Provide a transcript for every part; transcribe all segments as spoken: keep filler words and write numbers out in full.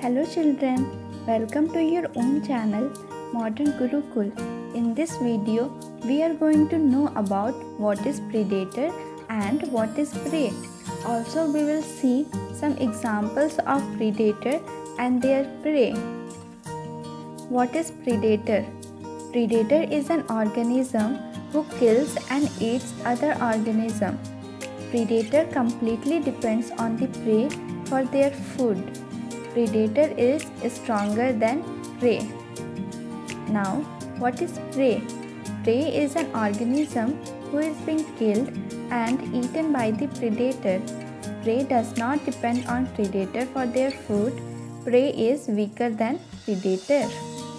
Hello children, welcome to your own channel Modern Gurukul. In this video, we are going to know about what is predator and what is prey. Also, we will see some examples of predator and their prey. What is predator? Predator is an organism who kills and eats other organisms. Predator completely depends on the prey for their food. Predator is stronger than prey. Now, what is prey? Prey is an organism who is being killed and eaten by the predator. Prey does not depend on predator for their food. Prey is weaker than predator.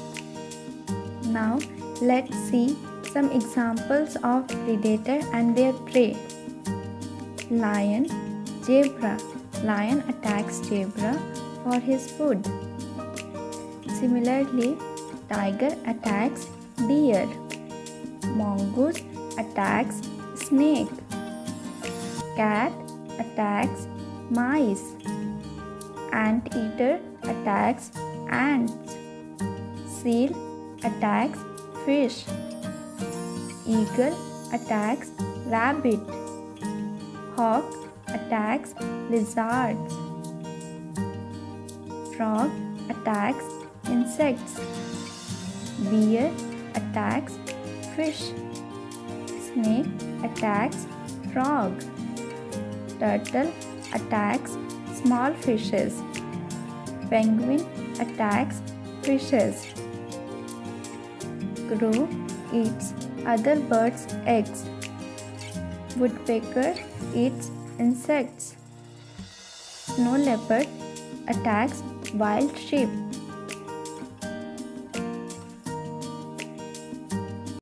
Now, let's see some examples of predator and their prey. Lion, zebra. Lion attacks zebra for his food. Similarly, tiger attacks deer. Mongoose attacks snake. Cat attacks mice. Anteater attacks ants. Seal attacks fish. Eagle attacks rabbit. Hawk attacks lizards. Frog attacks insects. Bear attacks fish. Snake attacks frog. Turtle attacks small fishes. Penguin attacks fishes. Crow eats other birds' eggs. Woodpecker eats insects. Snow leopard attacks wild sheep.